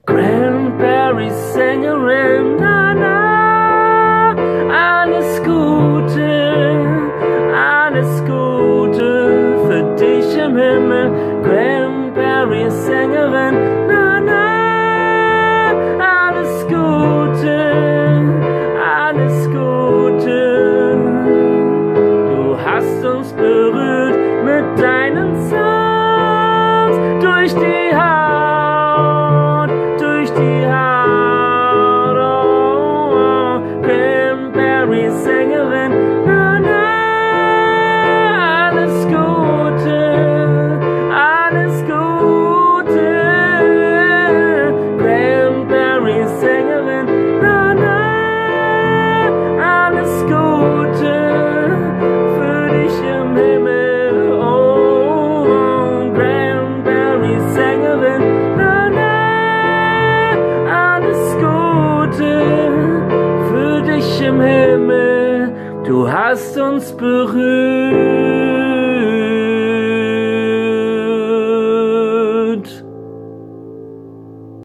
Cranberry-Sängerin, na na, alles Gute für dich im Himmel. Cranberry-Sängerin, na na, alles Gute. Du hast uns berührt mit deinen Sounds durch die Haut, oh, Cranberry-Sängerin, na na, alles Gute, Cranberry-Sängerin, na na, alles Gute für dich im Himmel, oh, Cranberry-Sängerin, na na, alles Gute für dich im Himmel, du hast uns berührt.